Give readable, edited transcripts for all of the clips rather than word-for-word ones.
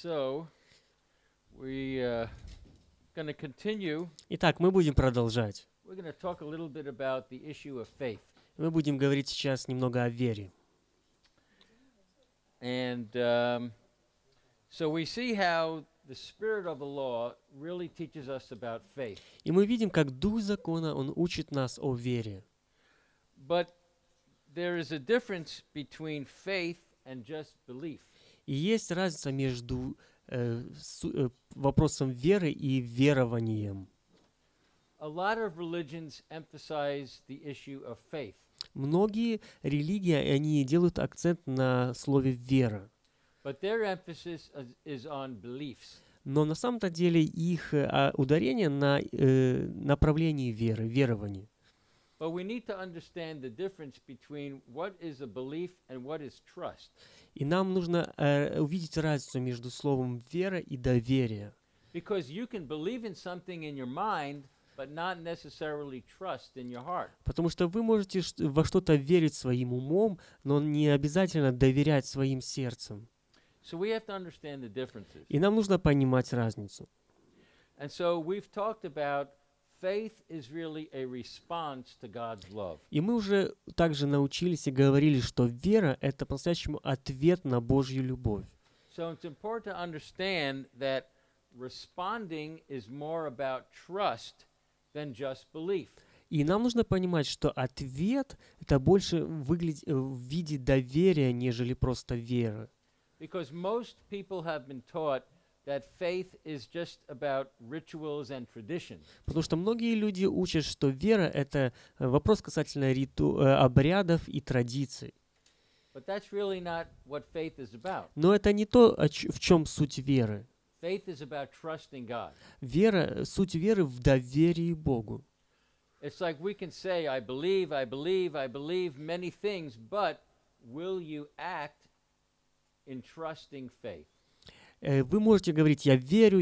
So we going to continue. Итак, мы будем продолжать. We're going to talk a little bit about the issue of faith. Мы будем говорить сейчас немного о вере. And so we see how the spirit of the law really teaches us about faith. И мы видим, как Дух Закона, Он учит нас о вере. But there is a difference between faith and just belief. И есть разница между вопросом веры и верованием. A lot of religions emphasize the issue of faith. Многие религии, они делают акцент на слове «вера». But their emphasis is on beliefs. Но на самом-то деле их ударение на направлении веры, веровании. But we need to understand the difference between what is a belief and what is trust. И нам нужно увидеть разницу между словом «вера» и «доверие». Because you can believe in something in your mind, but not necessarily trust in your heart. Потому что вы можете во что-то верить своим умом, но не обязательно доверять своим сердцем. So we have to understand the differences. И нам нужно понимать разницу. And so we've talked about faith is really a response to God's love. И мы уже также научились и говорили, что вера — это по-настоящему ответ на Божью любовь. So it's important to understand that responding is more about trust than just belief. И нам нужно понимать, что ответ — это больше выглядит в виде доверия, нежели просто веры. Because most people have been taught that faith is just about rituals and traditions. Потому что многие люди учат, что вера — это вопрос касательно обрядов и традиций. But that's really not what faith is about. Но это не то, в чем суть веры. Faith is about trusting God. Суть веры в доверии Богу. It's like we can say, I believe many things, but will you act in trusting faith? Вы можете говорить: я верю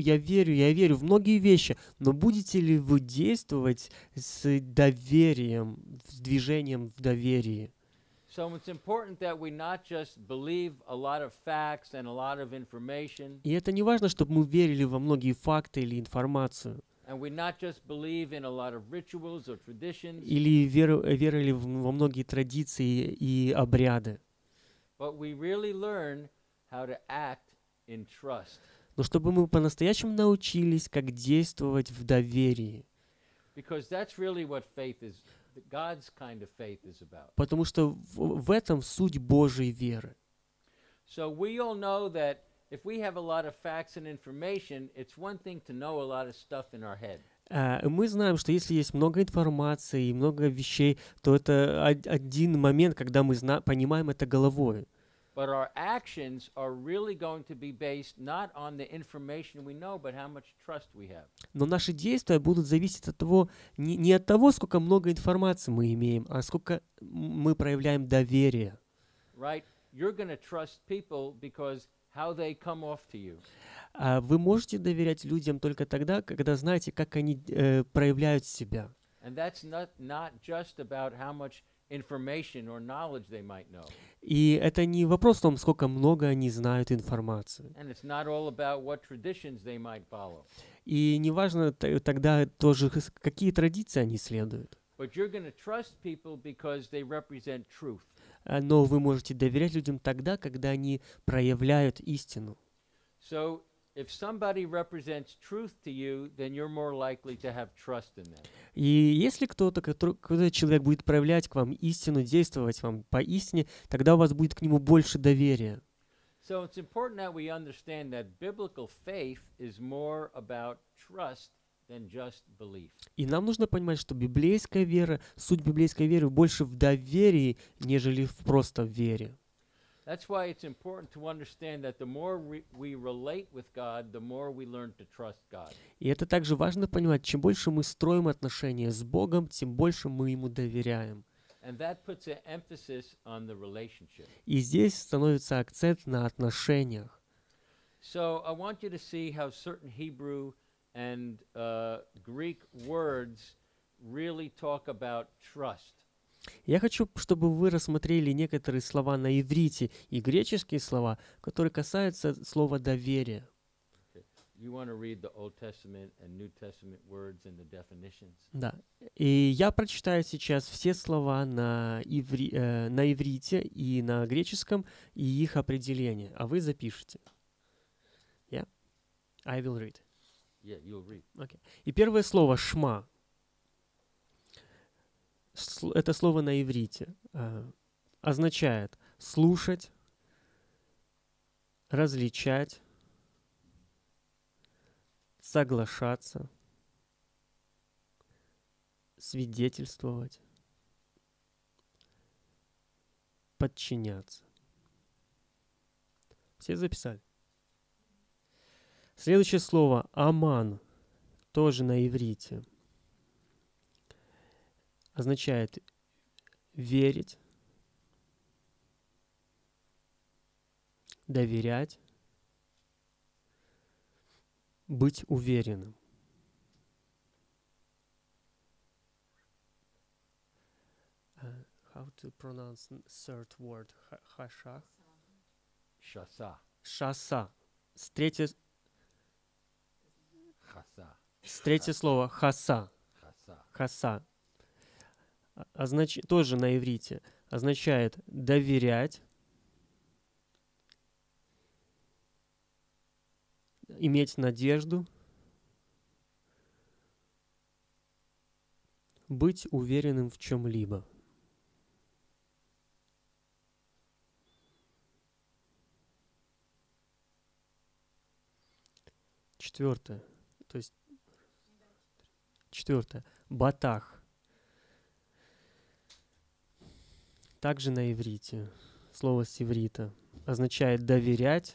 в многие вещи, но будете ли вы действовать с доверием, с движением в доверии? So it's important that we not just believe a lot of facts and a lot of information. И это не важно, чтобы мы верили во многие факты или информацию, And we not just believe in a lot of rituals or traditions. или верили во многие традиции и обряды. But we really learn how to act in trust. Но чтобы мы по-настоящему научились, как действовать в доверии. Because that's really what faith is, God's kind of faith is about. Потому что в этом суть Божьей веры. So we all know that if we have a lot of facts and information, it's one thing to know a lot of stuff in our head. Мы знаем, что если есть много информации и много вещей, то это один момент, когда мы понимаем это головой. But our actions are really going to be based not on the information we know, but how much trust we have. Но наши действия будут зависеть от того, не от того, сколько много информации мы имеем, а сколько мы проявляем доверия. Right? You're going to trust people because how they come off to you. Вы можете доверять людям только тогда, когда знаете, как они проявляют себя. And that's not just about how much information or knowledge they might know. И это не вопрос в том, сколько много они знают информации. And it's not all about what traditions they might follow. И не важно тогда тоже, какие традиции они следуют. But you're going to trust people because they represent truth. Но вы можете доверять людям тогда, когда они проявляют истину. So if somebody represents truth to you, then you're more likely to have trust in them. И если какой-то человек будет проявлять к вам истину, действовать вам по истине, тогда у вас будет к нему больше доверия. So it's important that we understand that biblical faith is more about trust than just belief. И нам нужно понимать, что библейская вера, суть библейской веры больше в доверии, нежели в просто вере. That's why it's important to understand that the more we relate with God, the more we learn to trust God. И это также важно понимать, чем больше мы строим отношения с Богом, тем больше мы Ему доверяем. And that puts an emphasis on the relationship. И здесь становится акцент на отношениях. So I want you to see how certain Hebrew and Greek words really talk about trust. Я хочу, чтобы вы рассмотрели некоторые слова на иврите и греческие слова, которые касаются слова «доверие». You want to read the Old Testament and New Testament words and the definitions? Да. И я прочитаю сейчас все слова на иврите и на греческом и их определение, а вы запишите. Yeah? I will read. Yeah, you'll read. Okay. И первое слово «шма». Это слово на иврите означает слушать, различать, соглашаться, свидетельствовать, подчиняться. Все записали? Следующее слово «аман», тоже на иврите, означает верить, доверять, быть уверенным. How to pronounce third word? Хаша? Shasa. Шаса. Chasa. Третье слово хаса. Chasa. Хаса. Тоже на иврите. Означает доверять, иметь надежду, быть уверенным в чем-либо. Четвертое. Батах. Также на иврите. Слово с иврита. Означает доверять,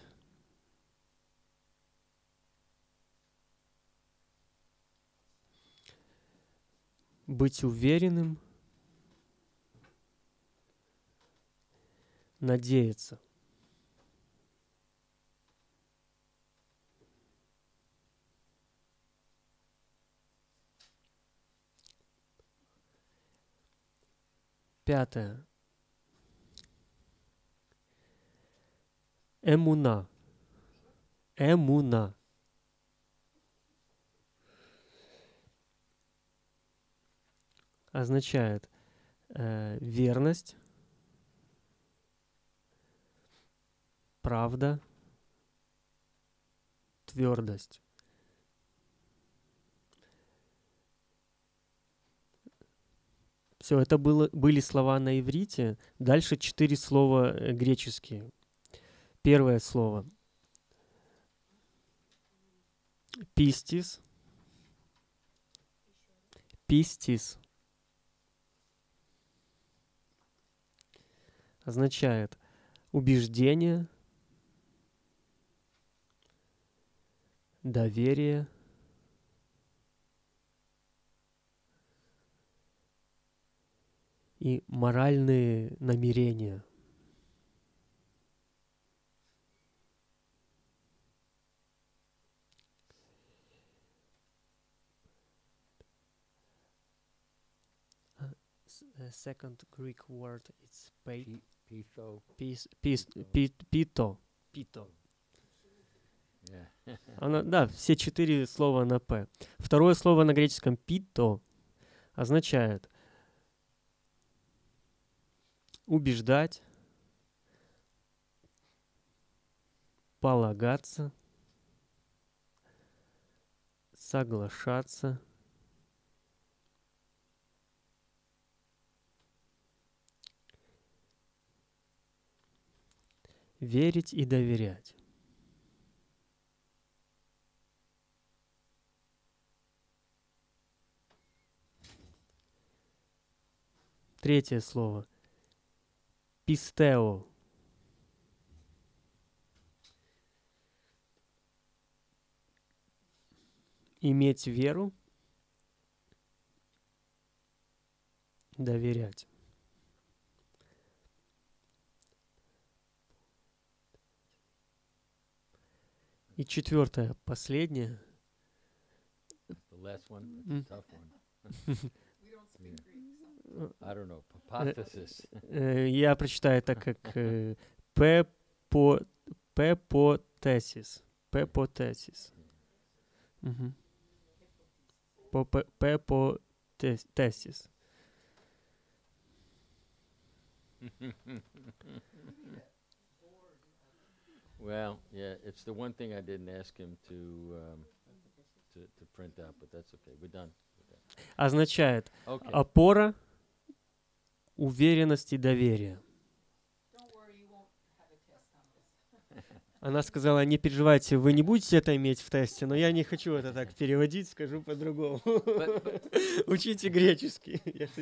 быть уверенным, надеяться. Пятое. Эмуна. Эмуна. Означает верность, правда, твердость. Все, это были слова на иврите. Дальше 4 слова греческие. Первое слово. Пистис. Пистис. Означает убеждение, доверие, и моральные намерения. Second Greek word is Pitho. Пито. Yeah. Да, все 4 слова на П. Второе слово на греческом «пито» означает убеждать, полагаться, соглашаться, верить и доверять. Третье слово. Пистео. Иметь веру, доверять. И четвертое, последнее. The last one, it's a tough one. I don't know, hypothesis. Я прочитаю это как пепо- пепотесис. Пепотесис. Мгм. Пепотесис. Well, yeah, it's the one thing I didn't ask him to print out, but that's okay. We're done. Означает Okay. опора, уверенность и доверие. Она сказала, не переживайте, вы не будете это иметь в тесте, но я не хочу это так переводить, скажу по-другому. Учите греческий.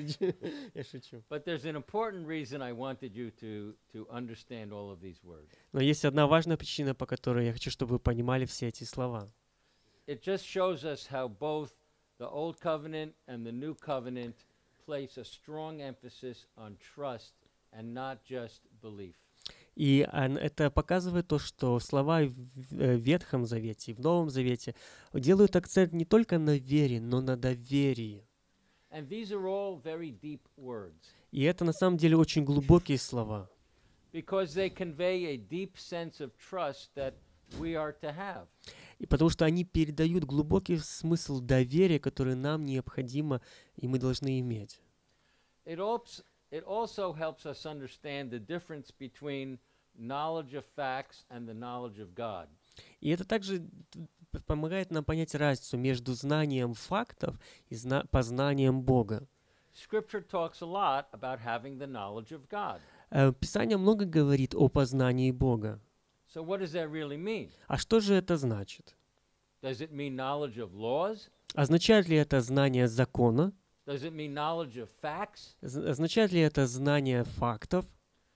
Я шучу. But there's an important reason I wanted you to understand all of these words. Но есть одна важная причина, по которой я хочу, чтобы вы понимали все эти слова. It just shows us how both the Old Covenant and the New Covenant place a strong emphasis on trust and not just belief. И это показывает то, что слова в Ветхом Завете и в Новом Завете делают акцент не только на вере, но на доверии. And these are all very deep words И это на самом деле очень глубокие слова, because they convey a deep sense of trust that we are to have. и потому что они передают глубокий смысл доверия, который нам необходимо и мы должны иметь. It also helps us understand the difference between knowledge of facts and the knowledge of God. И это также помогает нам понять разницу между знанием фактов и познанием Бога. Scripture talks a lot about having the knowledge of God. Писание много говорит о познании Бога. So what does that really mean? А что же это значит? Does it mean knowledge of laws? Означает ли это знание закона? Does it mean knowledge of facts? Означает ли это знание фактов?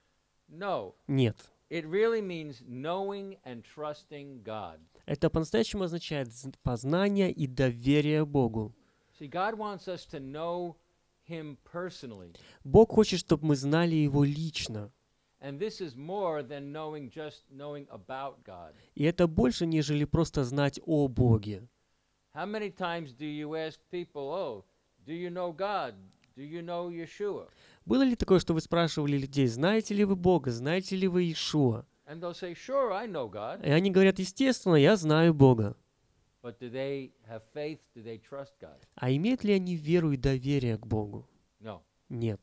No. Нет. It really means knowing and trusting God. Это по-настоящему означает познание и доверие Богу. See, God wants us to know Him personally. Бог хочет, чтобы мы знали Его лично. And this is more than just knowing about God. И это больше, нежели просто знать о Боге. How many times do you ask people, oh, do you know God? Do you know Yeshua? Было ли такое, что вы спрашивали людей, знаете ли вы Бога, знаете ли вы Иешуа? And they'll say, sure, I know God. И они говорят, естественно, я знаю Бога. But do they have faith? Do they trust God? А имеют ли они веру и доверие к Богу? No. Нет.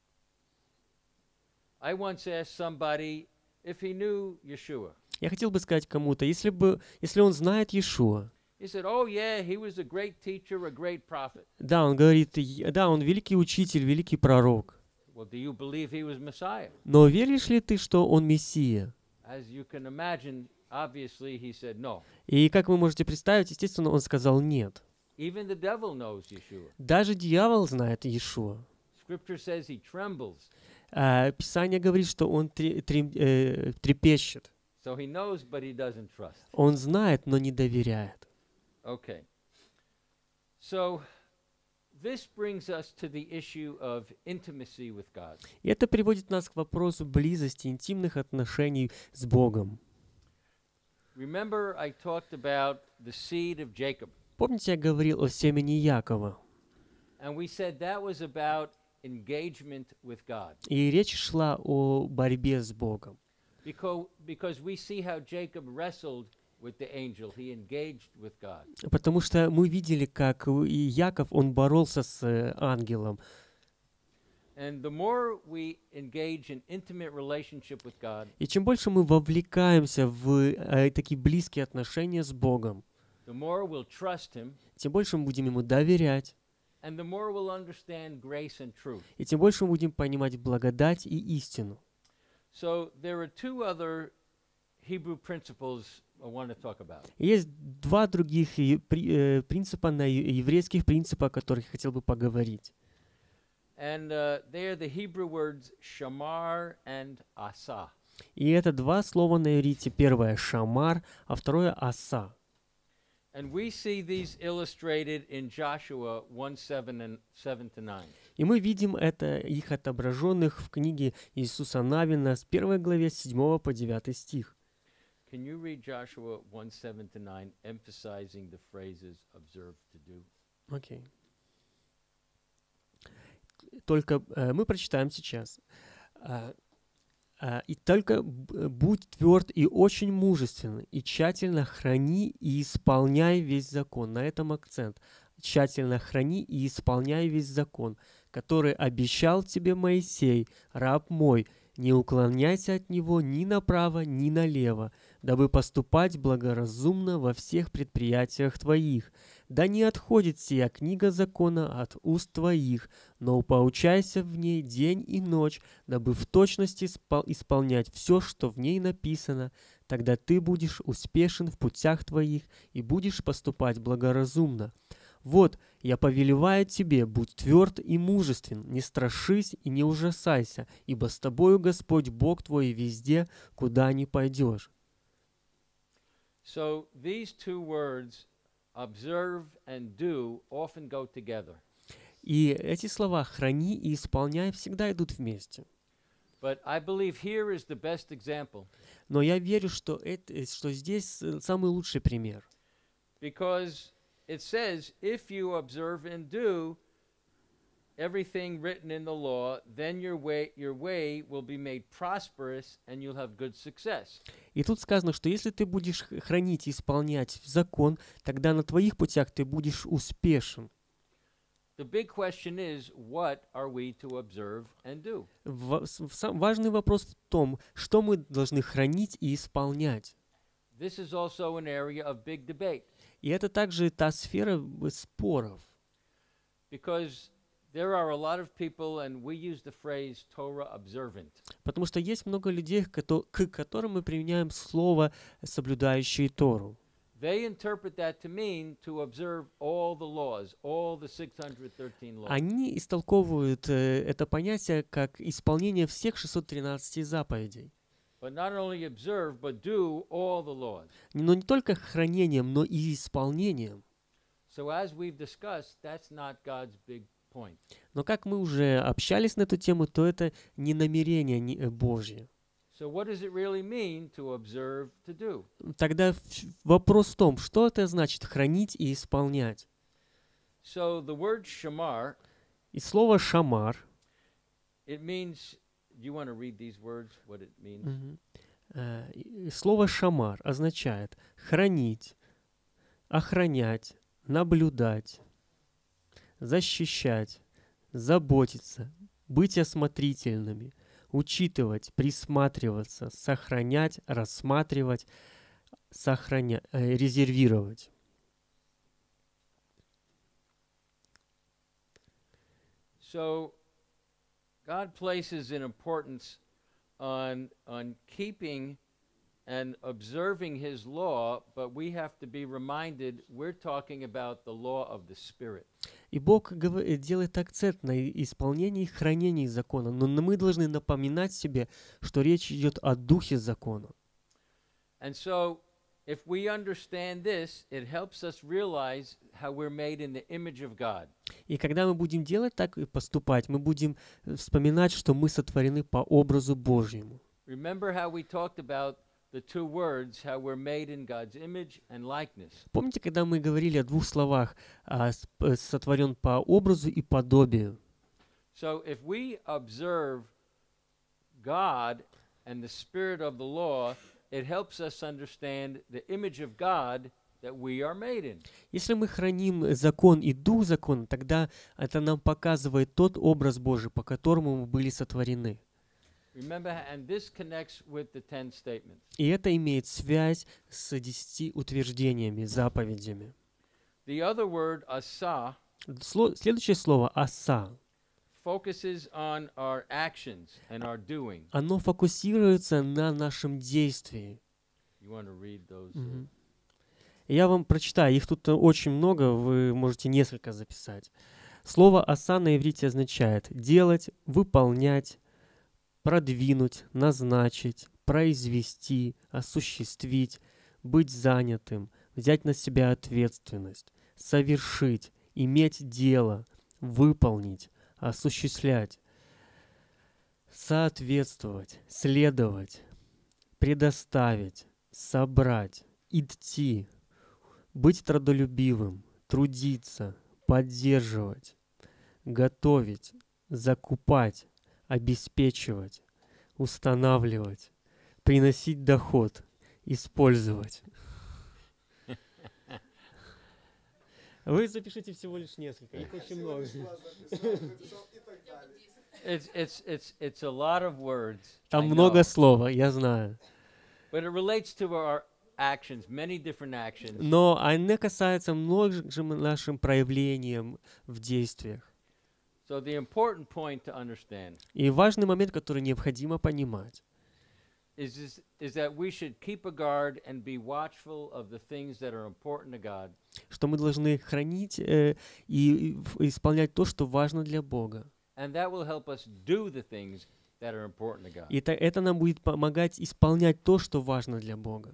I once asked somebody if he knew Yeshua. Я хотел бы сказать кому-то, если он знает Иешуа, He said, oh yeah, he was a great teacher, a great prophet. да, он говорит, да, он великий учитель, великий пророк. Well, do you believe he was Messiah? Но веришь ли ты, что он Мессия? As you can imagine, obviously he said no. И как вы можете представить, естественно, он сказал нет. Even the devil knows Yeshua. Даже дьявол знает Иешуа. Scripture says he trembles. Писание говорит, что он трепещет. So he knows, but he doesn't trust. Он знает, но не доверяет. Okay. So this brings us to the issue of intimacy with God. И это приводит нас к вопросу близости, интимных отношений с Богом. Remember, I talked about the seed of Jacob. Помните, я говорил о семени Якова? And we said that was about engagement with God. И речь шла о борьбе с Богом. Because we see how Jacob wrestled with the angel. He engaged with God. Потому что мы видели, как и Яков, он боролся с ангелом. And the more we engage in intimate relationship with God, И чем больше мы вовлекаемся в такие близкие отношения с Богом, the more we'll trust Him, тем больше мы будем Ему доверять, and the more we'll understand grace and truth. и тем больше мы будем понимать благодать и истину. So there are two other Hebrew principles I want to talk about. Есть два других принципа, еврейских принципа, о которых я хотел бы поговорить. And they are the Hebrew words shamar and asa. И это два слова на иврите. Первое — шамар, а второе — аса. And we see these illustrated in Joshua 1:7-9. И мы видим их отображенных в книге Иисуса Навина с 1 главе 7 по 9 стих. Can you read Joshua 1:7-9, emphasizing the phrases observe to do? Окей. только мы прочитаем сейчас. И только будь тверд и очень мужествен, и тщательно храни и исполняй весь закон. На этом акцент. Тщательно храни и исполняй весь закон, который обещал тебе Моисей, раб мой. Не уклоняйся от него ни направо, ни налево, дабы поступать благоразумно во всех предприятиях твоих. Да не отходит сия книга закона от уст твоих, но поучайся в ней день и ночь, дабы в точности исполнять все, что в ней написано. Тогда ты будешь успешен в путях твоих и будешь поступать благоразумно. Вот, я повелеваю тебе, будь тверд и мужествен, не страшись и не ужасайся, ибо с тобою Господь Бог твой везде, куда ни пойдешь. So these two words, observe and do, often go together. И эти слова «храни» и «исполняй» всегда идут вместе. But I believe here is the best example. Но я верю, что здесь самый лучший пример. Because it says, if you observe and do everything written in the law, then your way will be made prosperous and you'll have good success. И тут сказано, что если ты будешь хранить и исполнять закон, тогда на твоих путях ты будешь успешен. The big question is, what are we to observe and do? Важный вопрос в том, что мы должны хранить и исполнять. This is also an area of big debate. И это также та сфера споров. Because there are a lot of people, and we use the phrase Torah observant. Потому что есть много людей, к которым мы применяем слово «соблюдающие Тору». They interpret that to mean to observe all the laws, all the 613 laws. Они истолковывают это понятие как исполнение всех 613 заповедей. But not only observe, but do all the laws. Но не только хранением, но и исполнением. So as we've discussed, that's not God's big point. Но как мы уже общались на эту тему, то это не намерение Божье. So what does it really mean to observe, to do? Тогда вопрос в том, что это значит хранить и исполнять. So the word shamar, И слово «шамар», it means, do you want to read these words, what it means? Слово «шамар» означает хранить, охранять, наблюдать, защищать, заботиться, быть осмотрительными, учитывать, присматриваться, сохранять, рассматривать, резервировать. So God places an importance on keeping and observing His law, but we have to be reminded we're talking about the law of the Spirit. И Бог делает акцент на исполнении и хранении закона, но мы должны напоминать себе, что речь идет о духе закона. And so, if we understand this, it helps us realize how we're made in the image of God. И когда мы будем делать так и поступать, мы будем вспоминать, что мы сотворены по образу Божьему. Remember how we talked about the two words, how we're made in God's image and likeness. Помните, когда мы говорили о двух словах, сотворен по образу и подобию? So if we observe God and the spirit of the law, it helps us understand the image of God that we are made in. Если мы храним закон и дух закона, тогда это нам показывает тот образ Божий, по которому мы были сотворены. Remember, and this connects with the 10 statements. И это имеет связь с 10 утверждениями, заповедями. The other word, asa, Следующее слово «аса». focuses on our actions and our doing. Оно фокусируется на нашем действии. You want to read those? Я вам прочитаю, их тут очень много, вы можете несколько записать. Слово «аса» на иврите означает делать, выполнять, продвинуть, назначить, произвести, осуществить, быть занятым, взять на себя ответственность, совершить, иметь дело, выполнить, осуществлять, соответствовать, следовать, предоставить, собрать, идти, быть трудолюбивым, трудиться, поддерживать, готовить, закупать, обеспечивать, устанавливать, приносить доход, использовать. Вы запишите всего лишь несколько, их очень много. It's a lot of words. Там I много know. слова, я знаю. But it relates to our actions, many different actions. Но они касаются многим нашим проявлениям в действиях. So the important point to understand И важный момент, который необходимо понимать, is that we should keep a guard and be watchful of the things that are important to God. что мы должны хранить и исполнять то, что важно для Бога. And that will help us do the things that are important to God. И это нам будет помогать исполнять то, что важно для Бога.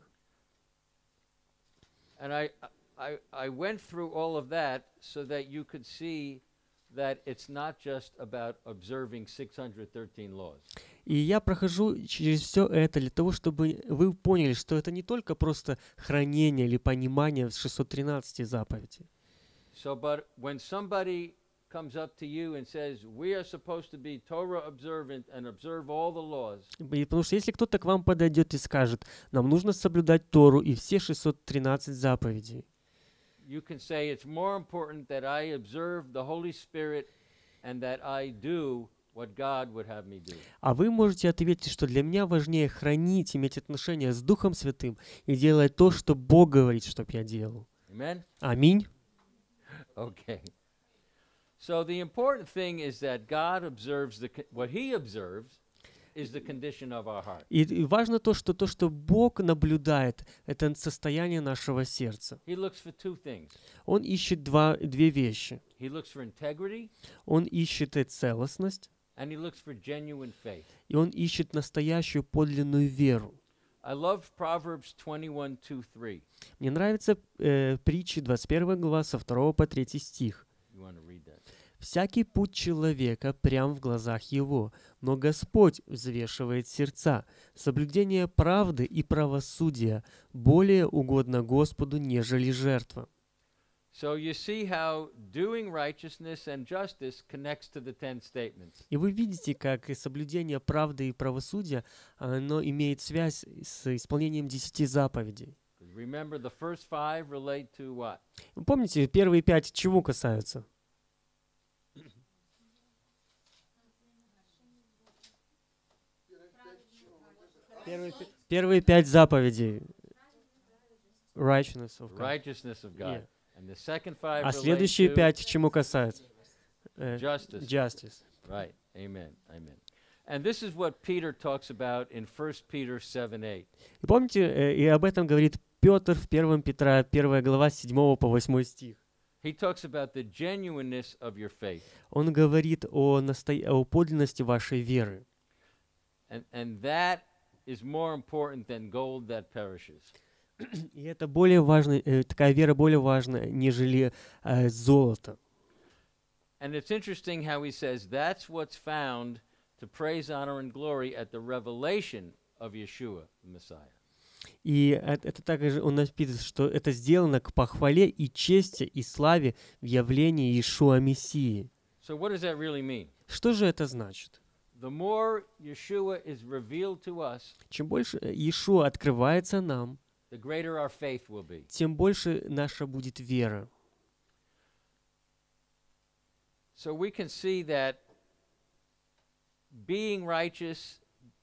And I went through all of that so that you could see that it's not just about observing 613 laws. И я прохожу через все это для того, чтобы вы поняли, что это не только просто хранение или понимание 613 заповедей. So, but when somebody comes up to you and says, we are supposed to be Torah observant and observe all the laws, И потому что если кто-то к вам подойдет и скажет, нам нужно соблюдать Тору и все 613 заповедей, you can say it's more important that I observe the Holy Spirit and that I do what God would have me do. а вы можете ответить, что для меня важнее хранить, иметь отношения с Духом Святым и делать то, что Бог говорит, чтобы я делал. Amen? Аминь. Okay. So the important thing is that God observes what He observes is the condition of our heart. И важно то, что Бог наблюдает, это состояние нашего сердца. He looks for two things. Он ищет две вещи. He looks for integrity Он ищет целостность, and He looks for genuine faith. и он ищет настоящую подлинную веру. I love Proverbs 21:2-3. Мне нравится притчи 21 глава со 2 по 3 стих. You want to read that? «Всякий путь человека прям в глазах его, но Господь взвешивает сердца. Соблюдение правды и правосудия более угодно Господу, нежели жертва». So you see how doing righteousness and justice connects to the 10 statements. И вы видите, как и соблюдение правды и правосудия, оно имеет связь с исполнением 10 заповедей. Remember, the first 5 relate to what? Вы помните, первые 5 чего касаются? Первые 5 заповедей. Righteousness of God. Righteousness of God. Yeah. And the second 5 А relate следующие to 5 чему касаются? justice. Justice. Right. Amen. Amen. And this is what Peter talks about in 1 Peter 7:8. И помните, и об этом говорит Петр в 1 Петра, 1 глава, 7 по 8 стих. He talks about the genuineness of your faith. Он говорит о подлинности вашей веры. And that is more important than gold that perishes. И это более важно, такая вера более важна, нежели золото. And it's interesting how he says that's what's found to praise, honor, and glory at the revelation of Yeshua, the Messiah. И это также он написано, что это сделано к похвале и чести и славе в явлении Иешуа Мессии. So what does that really mean? Что же это значит? The more Yeshua is revealed to us, Чем больше Иешуа открывается нам, the greater our faith will be. тем больше наша будет вера. So we can see that being righteous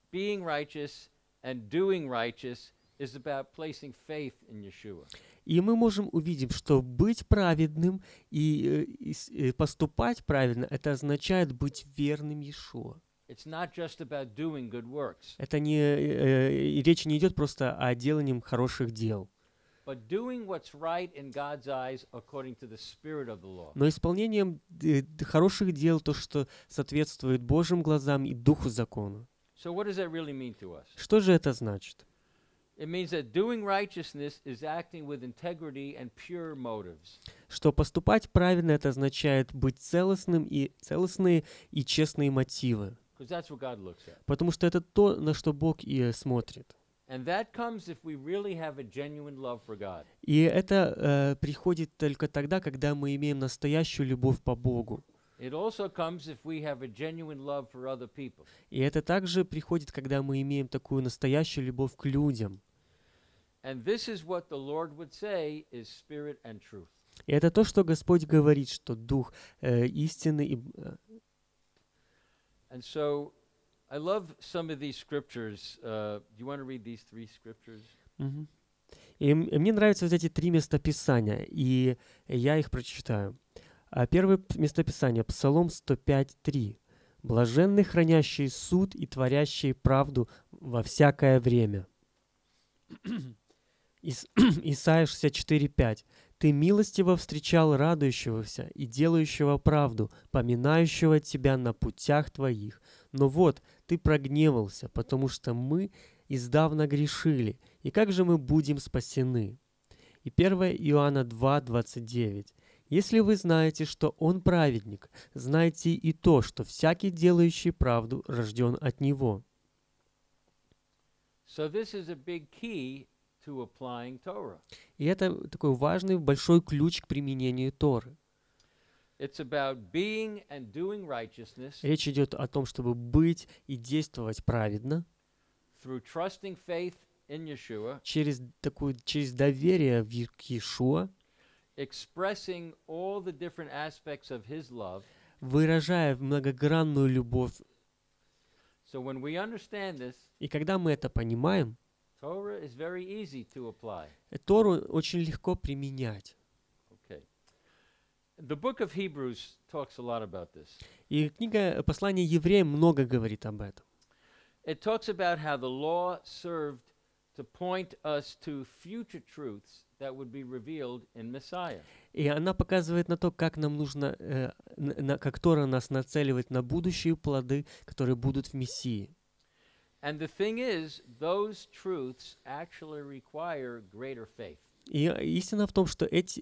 and doing righteous is about placing faith in Yeshua. И мы можем увидеть, что быть праведным и поступать правильно, это означает быть верным Иешуа. It's not just about doing good works, Это не речь не идет просто о делании хороших дел, but doing what's right in God's eyes according to the spirit of the law. но исполнением хороших дел то, что соответствует Божьим глазам и духу закона. So what does that really mean to us? Что же это значит? It means that doing righteousness is acting with integrity and pure motives. Что поступать правильно, это означает быть целостные и честные мотивы. Because that's what God looks at. Потому что это то, на что Бог и смотрит. And that comes if we really have a genuine love for God. И это приходит только тогда, когда мы имеем настоящую любовь по Богу. It also comes if we have a genuine love for other people. И это также приходит, когда мы имеем такую настоящую любовь к людям. And this is what the Lord would say is spirit and truth. И это то, что Господь говорит, что Дух истины. And so I love some of these scriptures. Do you want to read these 3 scriptures? Мгм. И мне нравятся вот эти 3 местописания, и я их прочитаю. Первое местописание, Псалом 105:3. «Блаженны хранящие суд и творящие правду во всякое время». Исайя 64:5. «Ты милостиво встречал радующегося и делающего правду, поминающего тебя на путях твоих. Но вот, ты прогневался, потому что мы издавна грешили, и как же мы будем спасены?» И 1 Иоанна 2:29. «Если вы знаете, что Он праведник, знайте и то, что всякий, делающий правду, рожден от Него». So this is a big key to applying Torah. И это такой важный, большой ключ к применению Торы. It's about being and doing righteousness Речь идет о том, чтобы быть и действовать праведно, through trusting faith in Yeshua, через доверие в Иешуа, expressing all the different aspects of His love. выражая многогранную любовь. So when we understand this, И когда мы это понимаем, Torah is very easy to apply. Тору очень легко применять. Okay. The book of Hebrews talks a lot about this. И книга «Послание евреям» много говорит об этом. It talks about how the law served to point us to future truths that would be revealed in Messiah. И она показывает на то, как нам нужно, как Тора нас нацеливает на будущие плоды, которые будут в Мессии. And the thing is, those truths actually require greater faith. И истина в том, что эти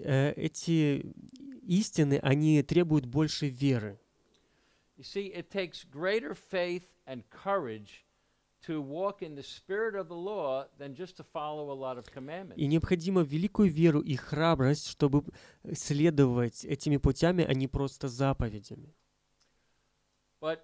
истины, они требуют больше веры. You see, it takes greater faith and courage to walk in the spirit of the law than just to follow a lot of commandments. И необходимо великую веру и храбрость, чтобы следовать этими путями, а не просто заповедями. But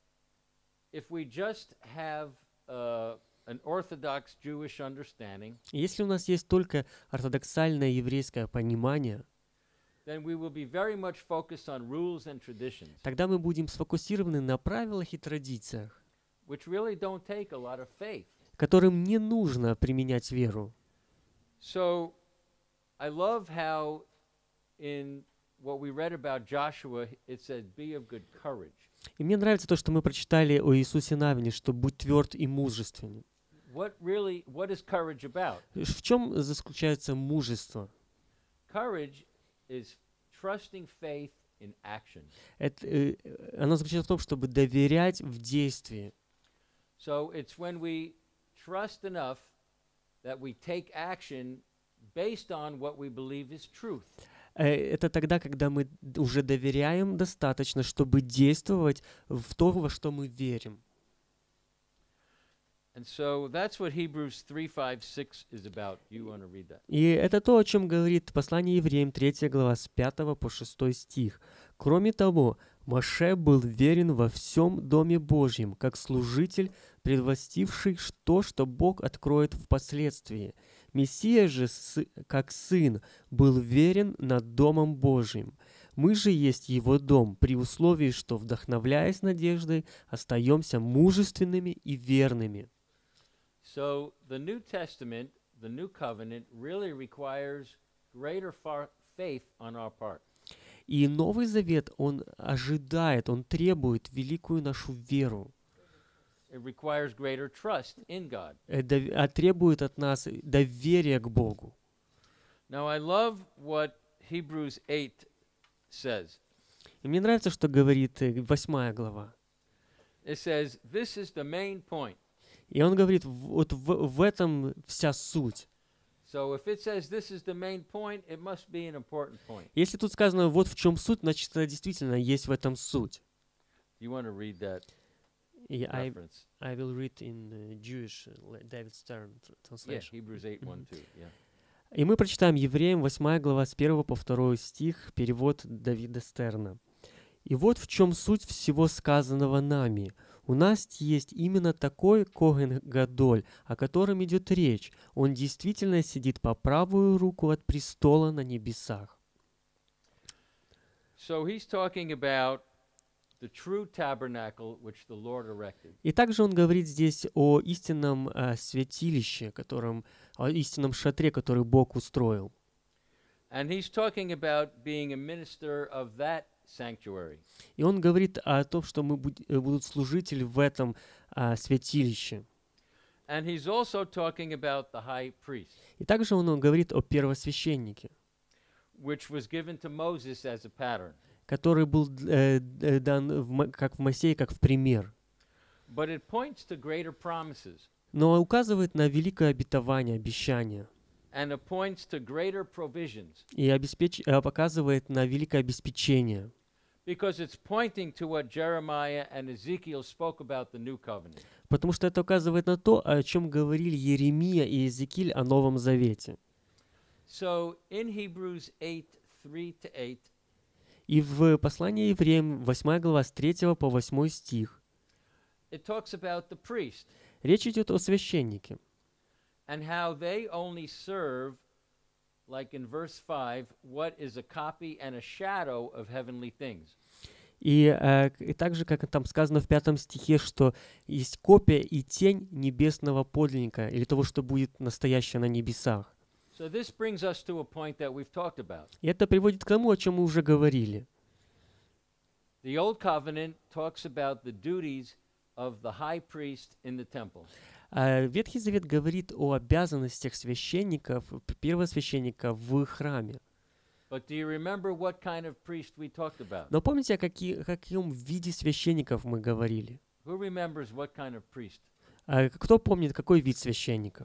if we just have an Orthodox Jewish understanding, Если у нас есть только ортодоксальное еврейское понимание, then we will be very much focused on rules and traditions, тогда мы будем сфокусированы на правилах и традициях, which really don't take a lot of faith. которым не нужно применять веру. So I love how in what we read about Joshua, it said, be of good courage. И мне нравится то, что мы прочитали о Иисусе Навине, что «будь тверд и мужественен». What is courage about? В чем заключается мужество? Courage is trusting faith in action. Оно заключается в том, чтобы доверять в действии. So it's when we trust enough that we take action based on what we believe is truth. Это тогда, когда мы уже доверяем достаточно, чтобы действовать в то, во что мы верим. And so that's what Hebrews 3:5-6 is about. You want to read that? И это то, о чем говорит послание евреям, 3 глава, с 5 по 6 стих. «Кроме того, Моше был верен во всем Доме Божьем, как служитель, предвостивший то, что Бог откроет впоследствии. Мессия же, как сын, был верен над Домом Божьим. Мы же есть его дом, при условии, что, вдохновляясь надеждой, остаемся мужественными и верными». So the New Testament, the New Covenant, really requires greater faith on our part. И Новый Завет, он ожидает, он требует великую нашу веру. It requires greater trust in God. Требует от нас доверия к Богу. Now I love what Hebrews 8 says. И мне нравится, что говорит 8 глава. It says, this is the main point. И он говорит, вот в этом вся суть. So if it says this is the main point, it must be an important point. Если тут сказано, вот в чем суть, значит, действительно есть в этом суть. You want to read that I reference? will read in Jewish, David Stern Yeah, translation. Hebrews 8:1-2. Yeah. И мы прочитаем Евреям 8 глава с 1 по 2 стих, перевод Давида Стерна. И вот в чем суть всего сказанного нами. У нас есть именно такой Коген Гадоль, о котором идет речь. Он действительно сидит по правую руку от престола на небесах. So he's talking about the true tabernacle which the Lord erected. И также он говорит здесь о истинном святилище, о истинном шатре, который Бог устроил. And he's talking about being a minister of that sanctuary. И он говорит о том, что мы будут служители в этом святилище. And he's also talking about the high priest, И также он говорит о первосвященнике, which was given to Moses as a pattern. который был дан как в Моисее, как в пример. But it points to greater promises Но указывает на великое обетование, обещание. and it points to greater provisions И показывает на великое обеспечение. because it's pointing to what Jeremiah and Ezekiel spoke about the new covenant. Потому что это указывает на то, о чем говорили Иеремия и Иезекииль о Новом Завете. So in Hebrews 8:3-8, И в послании евреям, 8 глава, с 3 по 8 стих, it talks about the priest речь идет о священнике. and how they only serve, like in verse 5, what is a copy and a shadow of heavenly things. И так же, как там сказано в 5 стихе, что есть копия и тень небесного подлинника, или того, что будет настоящее на небесах. So this brings us to a point that we've talked about. И это приводит к тому, о чем мы уже говорили. The Old Covenant talks about the duties of the high priest in the temple. Ветхий Завет говорит о обязанностях священников, первосвященника в храме. But do you remember what kind of priest we talked about? Но помните, о каком виде священников мы говорили? Who remembers what kind of priest? Кто помнит, какой вид священника?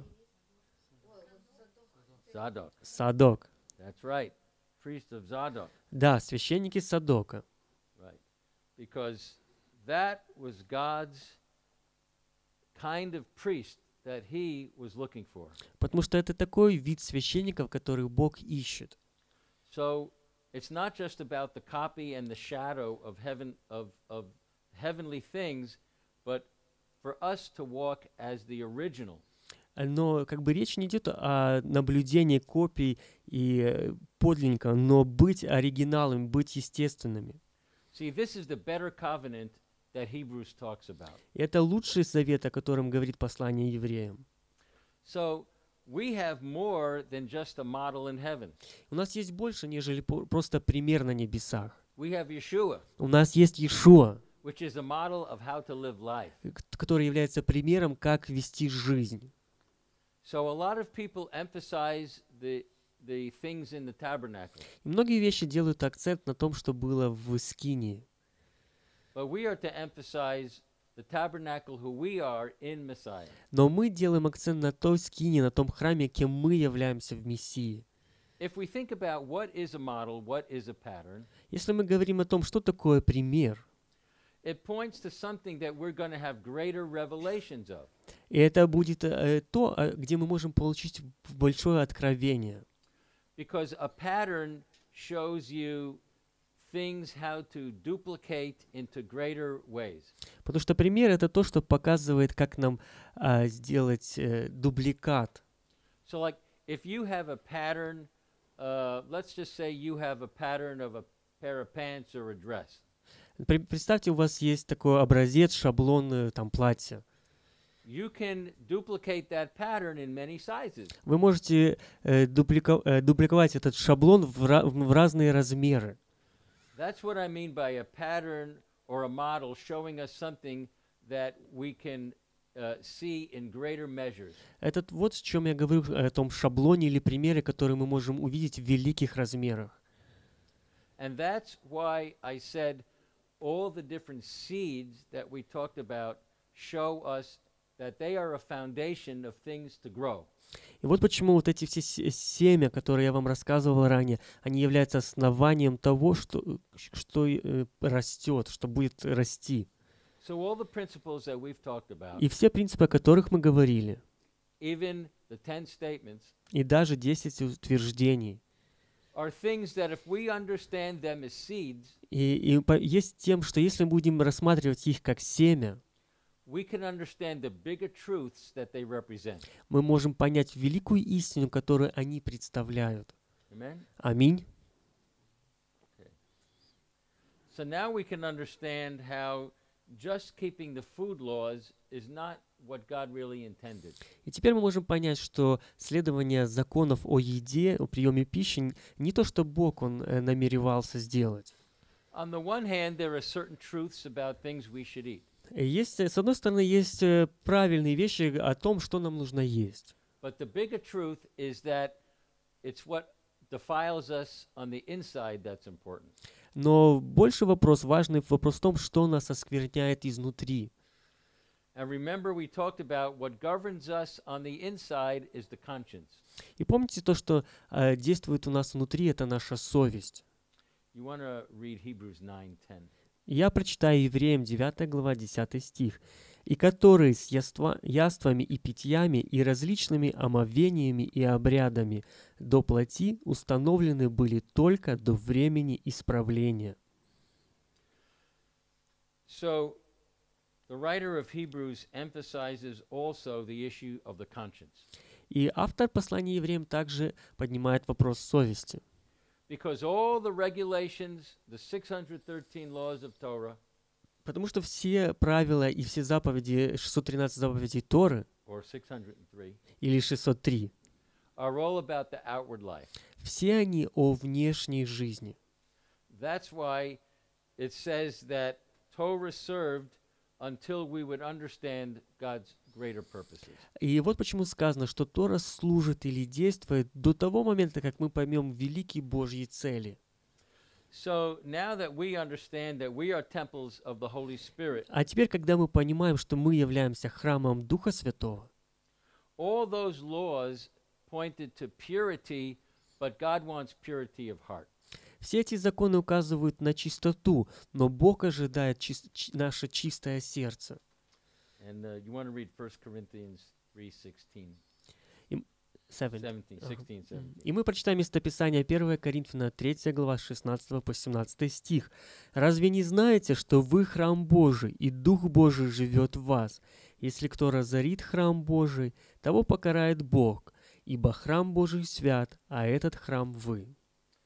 Zadok. Садок. That's right. Priest of Zadok. Да, священники Садока. Right. Because that was God's kind of priest that he was looking for. Потому что это такой вид священников, который Бог ищет. So it's not just about the copy and the shadow of heaven of heavenly things, but for us to walk as the original. Но как бы речь не идет о наблюдении копий и подлинника, но быть оригиналами, быть естественными. See, this is the better covenant that Hebrews talks about. И это лучший завет, о котором говорит послание евреям. So we have more than just a model in heaven. У нас есть больше, нежели просто пример на небесах. We have Yeshua, У нас есть Иешуа, which is a model of how to live life. который является примером, как вести жизнь. So a lot of people emphasize the things in the tabernacle. И многие вещи делают акцент на том, что было в Скинии. But we are to emphasize the tabernacle who we are in Messiah. Но мы делаем акцент на той Скинии, на том храме, кем мы являемся в Мессии. If we think about what is a model, what is a pattern, Если мы говорим о том, что такое пример, it points to something that we're going to have greater revelations of. и это будет то, где мы можем получить большое откровение. Because a pattern shows you things how to duplicate into greater ways. Потому что пример — это то, что показывает, как нам сделать дубликат. So like if you have a pattern, let's just say you have a pattern of a pair of pants or a dress. Представьте, у вас есть такой образец, шаблон там платья. You can duplicate that pattern in many sizes. Вы можете дубликовать этот шаблон в разные размеры. That's what I mean by a pattern or a model showing us something that we can see in greater measures. Это вот о чем я говорю, о том шаблоне или примере, который мы можем увидеть в великих размерах. And that's why I said all the different seeds that we talked about show us that they are a foundation of things to grow. И вот почему вот эти все семя, которые я вам рассказывал ранее, они являются основанием того, что растет, что будет расти. So all the principles that we've talked about, И все принципы, о которых мы говорили, even the 10 statements, и даже 10 утверждений, are things that if we understand them as seeds, Есть тем, что если мы будем рассматривать их как семя, we can understand the bigger truths that they represent. мы можем понять великую истину, которую они представляют. Amen? Аминь. So now we can understand how just keeping the food laws is not what God really intended. И теперь мы можем понять, что следование законов о еде, о приеме пищи, не то, что Бог Он намеревался сделать. On the one hand, there are certain truths about things we should eat. Есть, с одной стороны, есть правильные вещи о том, что нам нужно есть. But the bigger truth is that it's what defiles us on the inside that's important. Но больше важный вопрос в том, что нас оскверняет изнутри. And remember, we talked about what governs us on the inside is the conscience. И помните то, что действует у нас внутри, это наша совесть. You want to read Hebrews 9:10. Я прочитаю Евреям 9 глава 10 стих. «И которые с яствами и питьями и различными омовениями и обрядами до плоти установлены были только до времени исправления». So, the writer of Hebrews emphasizes also the issue of the conscience. И автор послания Евреям также поднимает вопрос совести. Because all the regulations, the 613 laws of Torah, Потому что все правила и все заповеди, 613 заповедей Торы, or 603, или 603, are all about the outward life. все они о внешней жизни. That's why it says that Torah served until we would understand God's greater purposes. И вот почему сказано, что Тора служит или действует до того момента, как мы поймем великие Божьи цели. So now that we understand that we are temples of the Holy Spirit, А теперь, когда мы понимаем, что мы являемся храмом Духа Святого, all those laws pointed to purity, but God wants purity of heart. все эти законы указывают на чистоту, но Бог ожидает наше чистое сердце. And you want to read 1 Corinthians 3:16. 17. 16, 17. И мы прочитаем местописание 1 Коринфянам 3 глава 16 по 17 стих. «Разве не знаете, что вы храм Божий, и Дух Божий живет в вас? Если кто разорит храм Божий, того покарает Бог, ибо храм Божий свят, а этот храм вы».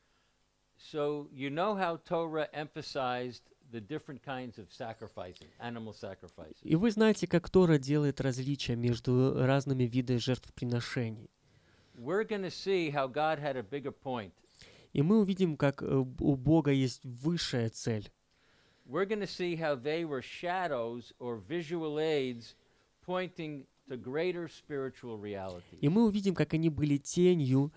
So you know how Torah emphasized the different kinds of sacrificing, animal sacrifices. И вы знаете, как Тора делает различия между разными видами жертвоприношений. We're going to see how God had a bigger point. И мы увидим, как у Бога есть высшая цель. We're going to see how they were shadows or visual aids pointing to greater spiritual realities. И мы увидим, как они были тенью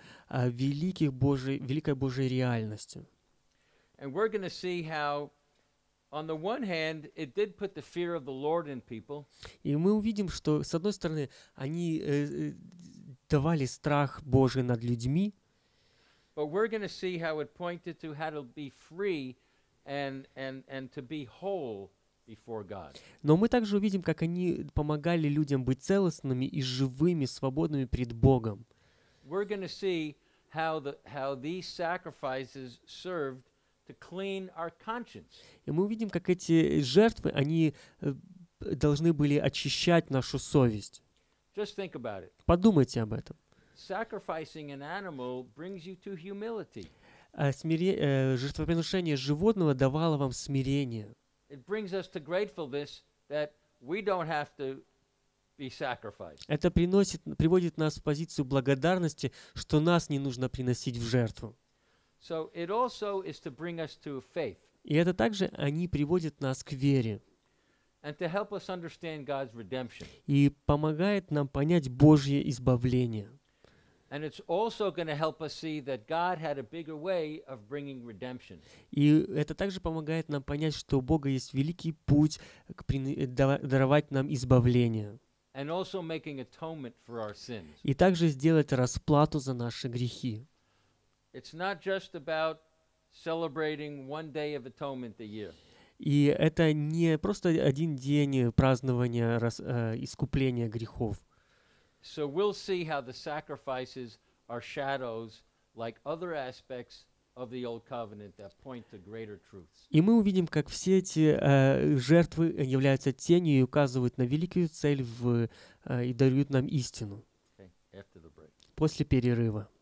великой Божьей реальности. And we're going to see how, on the one hand, it did put the fear of the Lord in people, И мы увидим, что, с одной стороны, они давали страх Божий над людьми, but we're going to see how it pointed to how to be free and to be whole before God. но мы также увидим, как они помогали людям быть целостными и живыми, свободными пред Богом. We're going to see how these sacrifices served to clean our conscience. И мы увидим, как эти жертвы, они должны были очищать нашу совесть. Just think about it. Подумайте об этом. Sacrificing an animal brings you to humility. Жертвоприношение животного давало вам смирение. It brings us to gratefulness that we don't have to be sacrificed. Это приводит нас в позицию благодарности, что нас не нужно приносить в жертву. So it also is to bring us to faith И это также они приводят нас к вере and to help us understand God's redemption. и помогает нам понять Божье избавление. And it's also going to help us see that God had a bigger way of bringing redemption. И это также помогает нам понять, что у Бога есть великий путь даровать нам избавление. And also making atonement for our sins. И также сделать расплату за наши грехи. It's not just about celebrating one day of atonement a year. И это не просто один день празднования искупления грехов. So we'll see how the sacrifices are shadows like other aspects of the Old Covenant that point to greater truths. И мы увидим, как все эти жертвы являются тенью и указывают на великую цель и даруют нам истину. Okay, after the break. После перерыва.